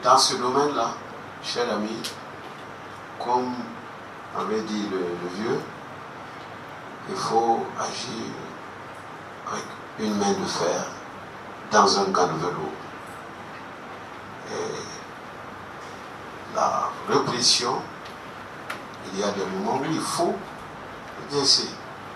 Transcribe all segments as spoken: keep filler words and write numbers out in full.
dans ce domaine-là, cher ami, comme avait dit le, le vieux, il faut agir avec une main de fer dans un gant de velours. Et la répression, il y a des moments où il faut laisser.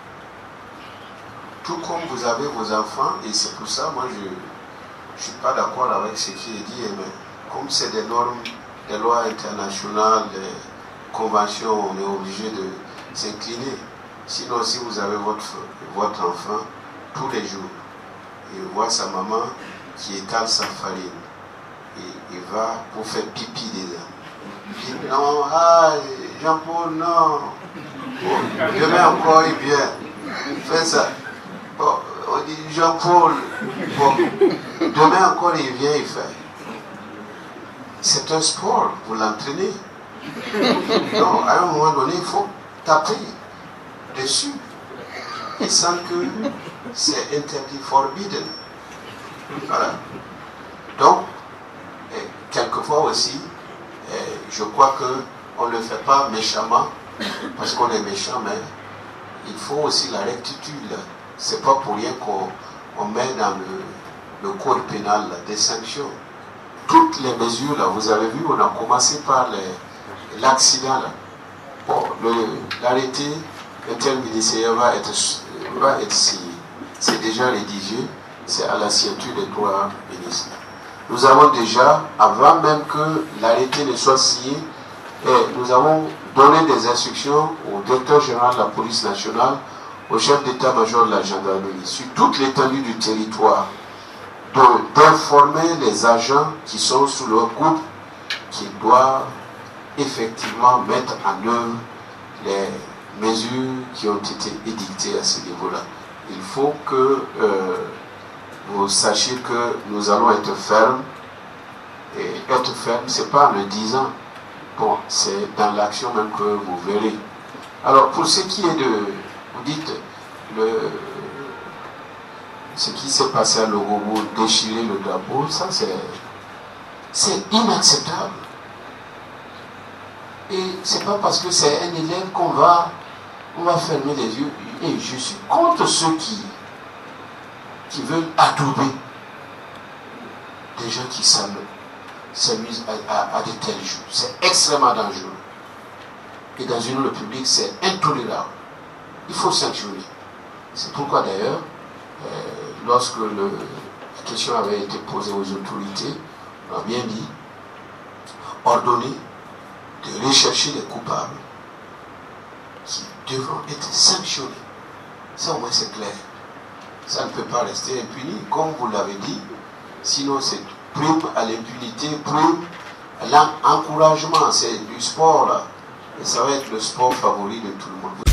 Tout comme vous avez vos enfants, et c'est pour ça, moi, je ne suis pas d'accord avec ce qui est dit, mais comme c'est des normes, des lois internationales, des conventions, on est obligé de s'incliner. Sinon, si vous avez votre, votre enfant, tous les jours, il voit sa maman qui étale sa farine, et il va pour faire pipi dedans. Il dit non, ah, Jean-Paul, non. Bon, demain encore, il vient. Fais ça. Bon, on dit Jean-Paul. Bon, demain encore, il vient, il fait. C'est un sport, vous l'entraînez. Non, à un moment donné, il faut taper dessus. Et sans que c'est interdit, forbidden. Voilà. Donc, et quelquefois aussi, je crois qu'on ne le fait pas méchamment, parce qu'on est méchant, mais il faut aussi la rectitude. C'est pas pour rien qu'on on met dans le, le code pénal là, des sanctions. Toutes les mesures, là, vous avez vu, on a commencé par l'accident. Bon, l'arrêté interministériel va être, va être signé. C'est déjà rédigé, c'est à la signature des trois ministres. Nous avons déjà, avant même que l'arrêté ne soit signé, et nous avons donné des instructions au directeur général de la police nationale, au chef d'état-major de la gendarmerie, sur toute l'étendue du territoire, d'informer les agents qui sont sous leur coupe, qui doivent effectivement mettre en œuvre les mesures qui ont été édictées à ce niveau-là. Il faut que euh, vous sachiez que nous allons être fermes. Et être ferme, ce n'est pas en le disant. Bon, c'est dans l'action même que vous verrez. Alors, pour ce qui est de, vous dites, le, ce qui s'est passé à Lorobo, déchirer le drapeau, ça c'est inacceptable. Et c'est pas parce que c'est un élève qu'on va, on va fermer les yeux. Et je suis contre ceux qui, qui veulent adouber des gens qui s'amusent à, à, à de tels jeux. C'est extrêmement dangereux. Et dans une république, c'est intolérable. Il faut sanctionner. C'est pourquoi d'ailleurs, euh, lorsque le, la question avait été posée aux autorités, on a bien dit, ordonner de rechercher les coupables qui devront être sanctionnés. Ça au moins c'est clair. Ça ne peut pas rester impuni, comme vous l'avez dit, sinon c'est prime à l'impunité, prime à l'encouragement, c'est du sport là. Et ça va être le sport favori de tout le monde.